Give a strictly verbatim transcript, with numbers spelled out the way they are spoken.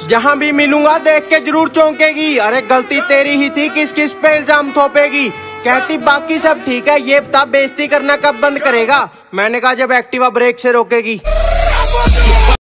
जहाँ भी मिलूंगा देख के जरूर चौंकेगी। अरे गलती तेरी ही थी, किस किस पे इल्जाम थोपेगी। कहती बाकी सब ठीक है, ये बता बेइज्जती करना कब बंद करेगा। मैंने कहा जब एक्टिवा ब्रेक से रोकेगी।